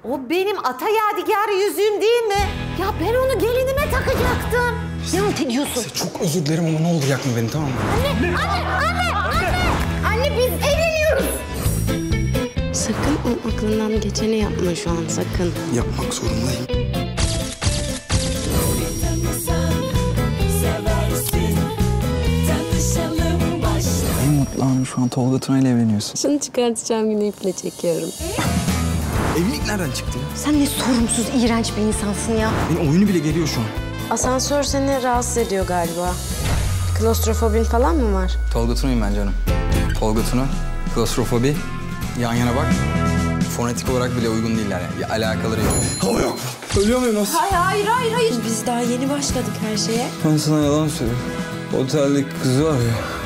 O benim ata yadigarı yüzüğüm değil mi? Ya ben onu gelinime takacaktım. Ne halt ediyorsun? Çok özür dilerim ama ne olur yakma beni, tamam mı? Anne biz evleniyoruz. Sakın o aklından geçeni yapma şu an, sakın. Yapmak zorundayım. En mutlu anım şu an Tolga Tuna ile evleniyorsun. Şunu çıkartacağım, yine iple çekiyorum. Evlilik nereden çıktı ya? Sen ne sorumsuz, iğrenç bir insansın ya. Benim oyunu bile geliyor şu an. Asansör seni rahatsız ediyor galiba. Klostrofobin falan mı var? Tolga Tuna'yım ben canım. Tolga Tuna, klostrofobi, yan yana bak. Fonetik olarak bile uygun değiller yani. Bir alakaları yok. Hava yok. Ölüyor muyum nasıl? Hayır. Biz daha yeni başladık her şeye. Ben sana yalan söylüyorum. Oteldeki kızı var ya.